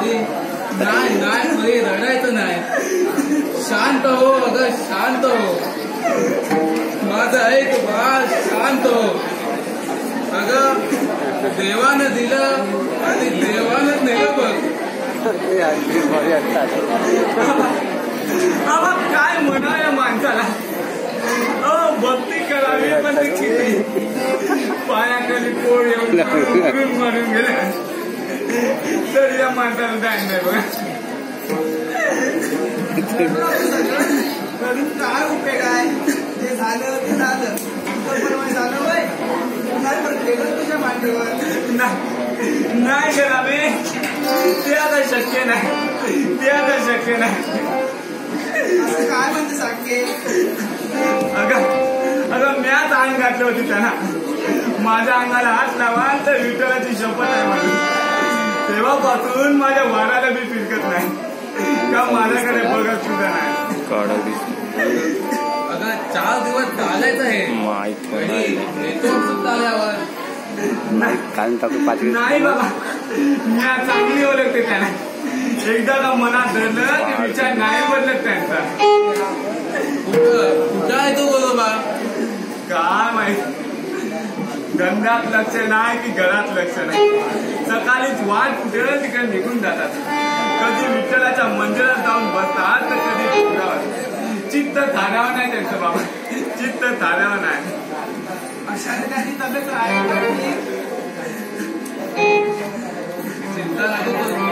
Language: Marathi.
नाही नाही मुली रडायचं नाही. शांत हो अगं शांत हो. माझं ऐक बाळ शांत हो. अगं देवानं दिलं आणि देवानं नेलं बघ. काय म्हणा या माणसाला. भक्ती करावी पण पायाखाली पोळ येऊन म्हणून गेले तर या माणसाला जाण नाही बघा. काय उपयोग आहे. ते झालं ते झालं झालं वय तुझ्या मांडीवर नाही करावे. ते आता शक्य नाही. ते आता शक्य नाही. काय म्हणते सारखे. अगं म्याच अंग घातलं होती त्यांना. माझ्या अंगाला हात लावा तर विठ्ठलाची शपथ आहे माझी. तेव्हापासून माझ्या वाराला मी फिरकत नाही का माझ्याकडे बघत सुद्धा नाही. अगं 4 दिवस चालायचं आहे. नाही बाबा म्या चांगली ओळखते त्यांना. एकदा का मनात धरलं ते विचार नाही बदलत त्यांचा. कुठं आहे तू बाबा. काय माहित. धंद्यात लक्ष नाही की घरात लक्ष नाही. सकाळीच वाट कुठे तिकडे निघून जातात. कधी विठ्ठलाच्या मंदिरात जाऊन बसतात तर कधी डोंगरावर. चित्त थारावं नाही त्यांचं बाबा. चित्त थारावं नाही. अशा ठिकाणी तब्येत आहे. चिंता नको करू